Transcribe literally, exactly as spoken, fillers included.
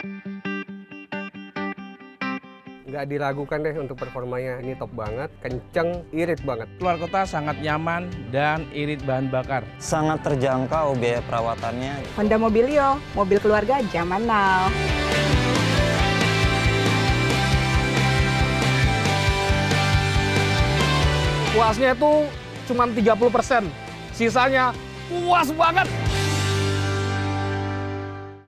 Nggak diragukan deh untuk performanya, ini top banget, kenceng, irit banget. Keluar kota sangat nyaman dan irit bahan bakar. Sangat terjangkau biaya perawatannya. Honda Mobilio, mobil keluarga zaman now. Puasnya itu cuma tiga puluh persen, sisanya puas banget.